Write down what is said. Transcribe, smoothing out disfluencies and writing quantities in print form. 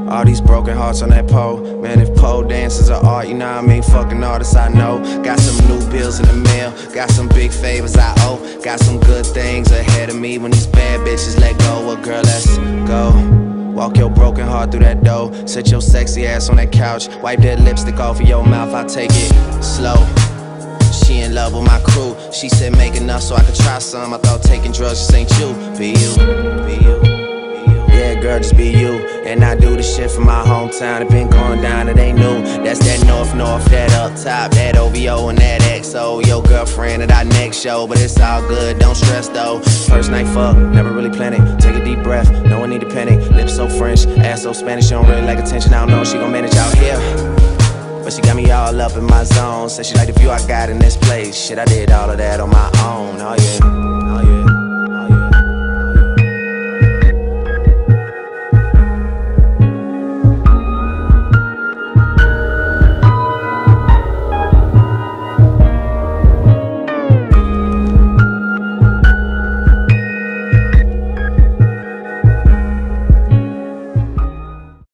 All these broken hearts on that pole. Man, if pole dances are art, you know what I mean? Fucking artists I know. Got some new bills in the mail, got some big favors I owe. Got some good things ahead of me when these bad bitches let go. Well, girl, let's go. Walk your broken heart through that door. Sit your sexy ass on that couch. Wipe that lipstick off of your mouth, I take it slow. She in love with my crew. She said make enough so I could try some. I thought taking drugs just ain't you. Be you, be you. Yeah, girl, just be you. And I do the shit from my hometown. It been going down, it ain't new. That's that north, that up top, that OVO and that XO. Your girlfriend at our next show, but it's all good, don't stress though. First night fuck, never really planned it. Take a deep breath, no one need to panic. Lips so French, ass so Spanish, she don't really like attention. I don't know if she gon' manage out here, but she got me all up in my zone. Said she like the view I got in this place. Shit, I did all of that on my own, oh yeah.